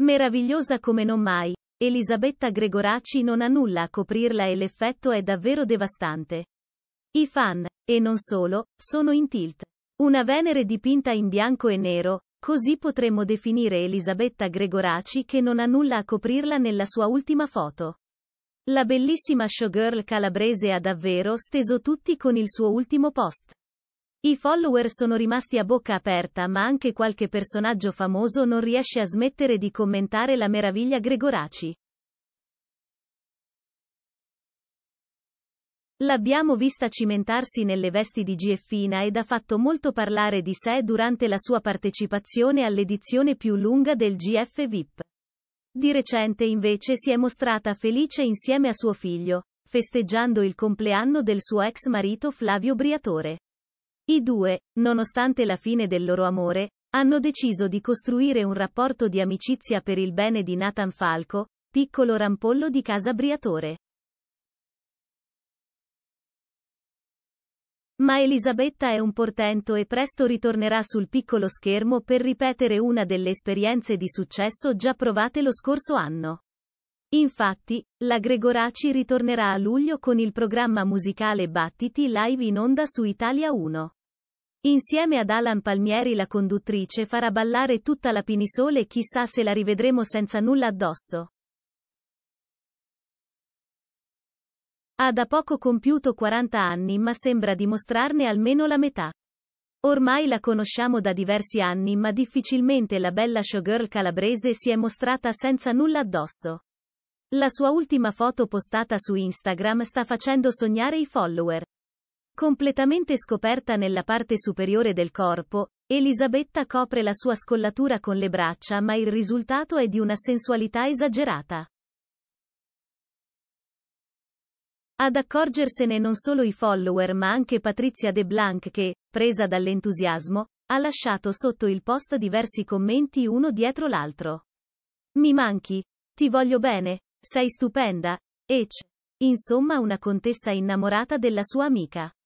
Meravigliosa come non mai, Elisabetta Gregoraci non ha nulla a coprirla e l'effetto è davvero devastante. I fan, e non solo, sono in tilt. Una Venere dipinta in bianco e nero, così potremmo definire Elisabetta Gregoraci che non ha nulla a coprirla nella sua ultima foto. La bellissima showgirl calabrese ha davvero steso tutti con il suo ultimo post. I follower sono rimasti a bocca aperta, ma anche qualche personaggio famoso non riesce a smettere di commentare la meraviglia Gregoraci. L'abbiamo vista cimentarsi nelle vesti di Gieffina ed ha fatto molto parlare di sé durante la sua partecipazione all'edizione più lunga del GF VIP. Di recente invece si è mostrata felice insieme a suo figlio, festeggiando il compleanno del suo ex marito Flavio Briatore. I due, nonostante la fine del loro amore, hanno deciso di costruire un rapporto di amicizia per il bene di Nathan Falco, piccolo rampollo di casa Briatore. Ma Elisabetta è un portento e presto ritornerà sul piccolo schermo per ripetere una delle esperienze di successo già provate lo scorso anno. Infatti, la Gregoraci ritornerà a luglio con il programma musicale Battiti live in onda su Italia 1. Insieme ad Alan Palmieri la conduttrice farà ballare tutta la Pinisole e chissà se la rivedremo senza nulla addosso. Ha da poco compiuto 40 anni ma sembra dimostrarne almeno la metà. Ormai la conosciamo da diversi anni ma difficilmente la bella showgirl calabrese si è mostrata senza nulla addosso. La sua ultima foto postata su Instagram sta facendo sognare i follower. Completamente scoperta nella parte superiore del corpo, Elisabetta copre la sua scollatura con le braccia ma il risultato è di una sensualità esagerata. Ad accorgersene non solo i follower ma anche Patrizia De Blanc che, presa dall'entusiasmo, ha lasciato sotto il post diversi commenti uno dietro l'altro. Mi manchi, ti voglio bene, sei stupenda, insomma una contessa innamorata della sua amica.